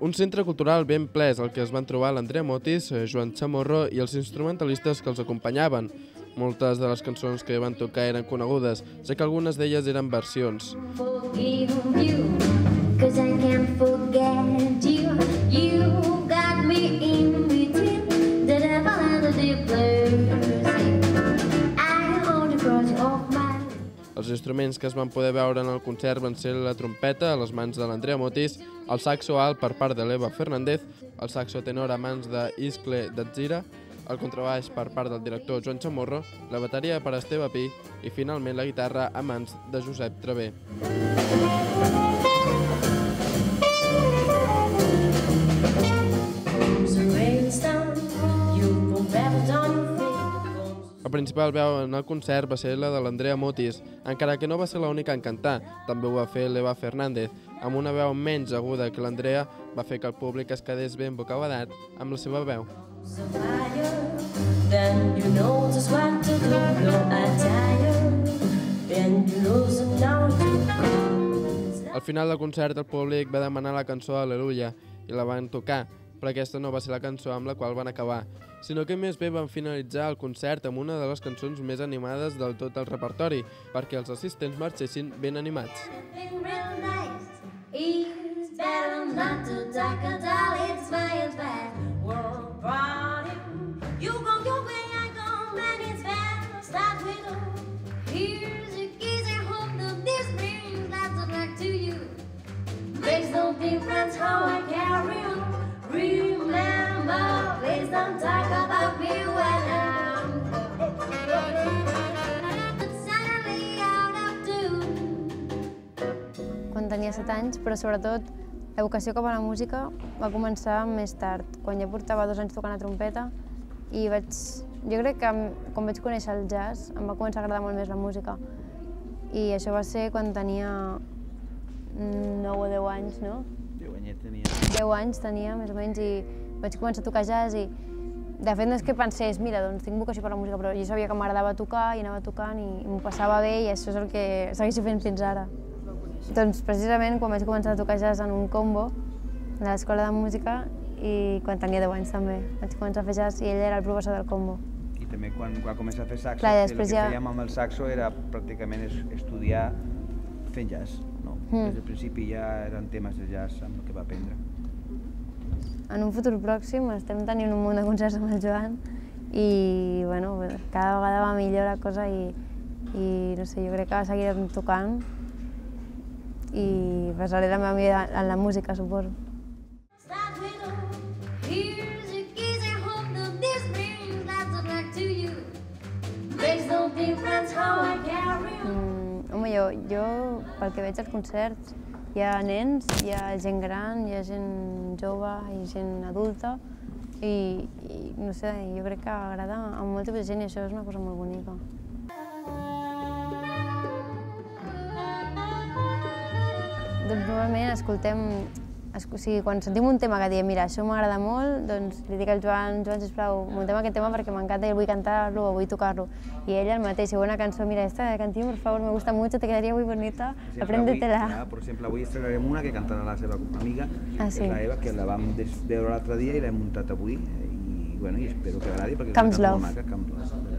Un centre cultural ben ple és el que es van trobar l'Andrea Motis, Joan Chamorro i els instrumentalistes que els acompanyaven. Moltes de les cançons que van tocar eren conegudes, ja que algunes d'elles eren versions. Els instruments que es van poder veure en el concert van ser la trompeta a les mans de l'Andrea Motis, el saxo alt per part de l'Eva Fernández, el saxo tenor a mans d'Iscle Datzira, el contrabaix per part del director Joan Chamorro, la bateria per Esteve Pi i finalment la guitarra a mans de Josep Traver. La principal veu en el concert va ser la de l'Andrea Motis, encara que no va ser l'única en cantar, també ho va fer l'Eva Fernández. Amb una veu menys aguda que l'Andrea, va fer que el públic es quedés ben bocabadat amb la seva veu. Al final del concert el públic va demanar la cançó Al·leluia i la van tocar, però aquesta no va ser la cançó amb la qual van acabar, sinó que més bé van finalitzar el concert amb una de les cançons més animades del tot el repertori, perquè els assistents marxessin ben animats. Quan tenia 7 anys, però sobretot la vocació cap a la música va començar més tard, quan ja portava 2 anys tocant la trompeta i jo crec que quan vaig conèixer el jazz em va començar a agradar molt més la música i això va ser quan tenia 9 o 10 anys, no? 10 anys tenia, més o menys, i vaig començar a tocar jazz i de fet no és que pensés, mira, doncs tinc vocació per la música, però jo sabia que m'agradava tocar i anava tocant i m'ho passava bé i això és el que segueixo fent fins ara. Doncs precisament quan vaig començar a tocar jazz en un combo de l'escola de música i quan tenia 10 anys també vaig començar a fer jazz i ell era el professor del combo. I també quan va començar a fer saxo, el que fèiem amb el saxo era pràcticament estudiar fent jazz. Des del principi ja eren temes de jazz amb el que va aprendre. En un futur pròxim estem tenint un munt de concerts amb el Joan i bueno, cada vegada va millor la cosa i no sé, jo crec que seguirem tocant i basaré la meva vida en la música, suposo. Home, jo, pel que veig als concerts, hi ha nens, hi ha gent gran, hi ha gent jove, hi ha gent adulta i no sé, jo crec que agrada a molt tipus de gent i això és una cosa molt bonica. Doncs normalment escoltem, quan sentim un tema que diem, mira, això m'agrada molt, doncs li dic al Joan, sisplau, muntem aquest tema perquè m'encanta i vull cantar-lo o vull tocar-lo. I ell el mateix, si una cançó, mira, esta canción, por favor, me gusta mucho, te quedaría muy bonita, apréndetela. Per exemple, avui estrenarem una que cantarà la seva amiga, és la Eva, que la vam veure l'altre dia i l'hem muntat avui i espero que agradi perquè és una cançó molt maca, Comes Love.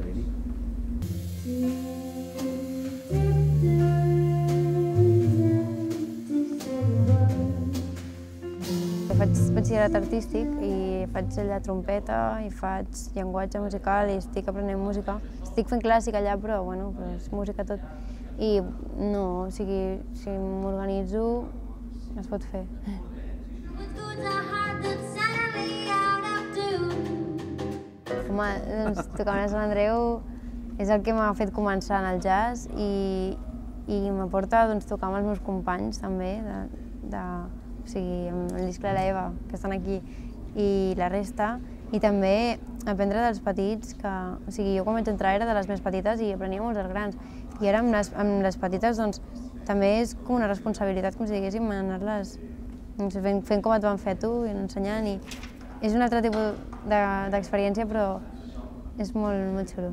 Faig batxillerat artístic i faig la trompeta i faig llenguatge musical i estic aprenent música. Estic fent clàssic allà, però bueno, és música tot. I no, o sigui, si m'organitzo, es pot fer. Home, doncs tocar amb Sant Andreu és el que m'ha fet començar en el jazz i m'aporta tocar amb els meus companys també, o sigui, amb el disc de l'Eva, que estan aquí, i la resta, i també aprendre dels petits, o sigui, jo quan vaig entrar era de les més petites i aprenia molts dels grans, i ara amb les petites doncs també és com una responsabilitat, com si diguéssim, anar-les fent com et van fer tu i ensenyant, i és un altre tipus d'experiència, però és molt xulo.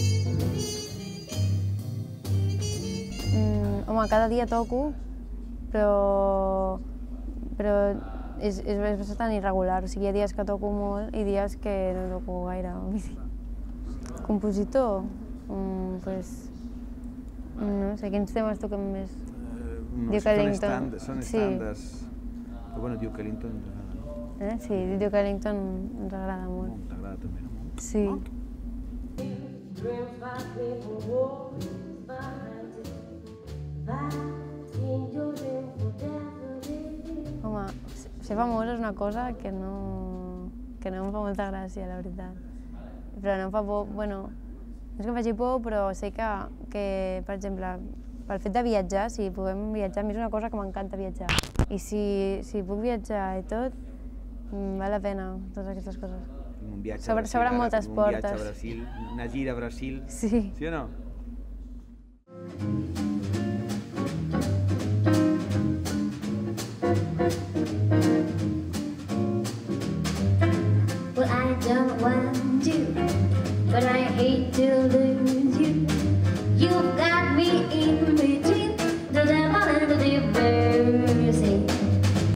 Home, cada dia toco, però és bastant irregular, o sigui, hi ha dies que toco molt i dies que no toco gaire. Compositor? No sé, quins temes toquem més? Duke Ellington. Són estàndards. Però bueno, Duke Ellington ens agrada, no? Sí, Duke Ellington ens agrada molt. T'agrada també, no? Sí. Home, ser famós és una cosa que no em fa molta gràcia, la veritat. Però no em fa por, bueno, no és que em faci por, però sé que, per exemple, pel fet de viatjar, si podem viatjar, a mi és una cosa que m'encanta viatjar. I si puc viatjar i tot, val la pena, totes aquestes coses. Un viatge a Brasil, s'obren moltes portes. Un viatge a Brasil, una gira a Brasil. Sí. Sí o no? Well, I don't want to, but I hate to lose